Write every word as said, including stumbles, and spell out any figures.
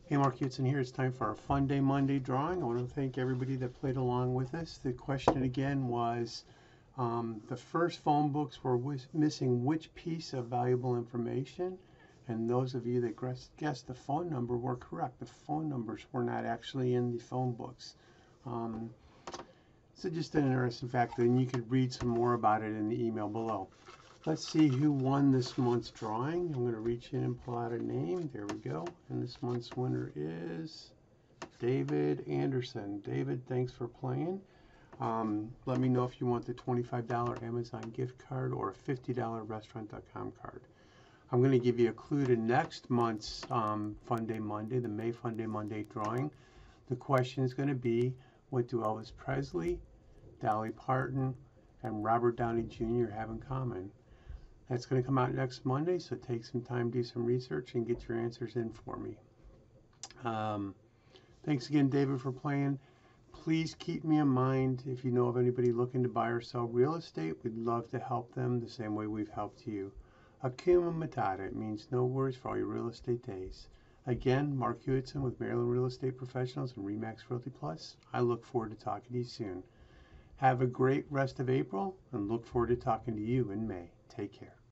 Hey, Mark Hudson here. It's time for our Fun Day Monday drawing. I want to thank everybody that played along with us. The question again was um, the first phone books were missing which piece of valuable information? And those of you that guessed the phone number were correct. The phone numbers were not actually in the phone books. Um, so just an interesting fact, and you could read some more about it in the email below. Let's see who won this month's drawing. I'm going to reach in and pull out a name. There we go. And this month's winner is David Anderson. David, thanks for playing. Um, let me know if you want the twenty-five dollar Amazon gift card or a fifty dollar restaurant dot com card. I'm going to give you a clue to next month's um, Fun Day Monday, the May Fun Day Monday drawing. The question is going to be, what do Elvis Presley, Dolly Parton, and Robert Downey Junior have in common? That's going to come out next Monday, so take some time, do some research, and get your answers in for me. Um, thanks again, David, for playing. Please keep me in mind if you know of anybody looking to buy or sell real estate. We'd love to help them the same way we've helped you. Hakuna Matata. It means no worries for all your real estate days. Again, Mark Hewitson with Maryland Real Estate Professionals and Remax Realty Plus. I look forward to talking to you soon. Have a great rest of April and look forward to talking to you in May. Take care.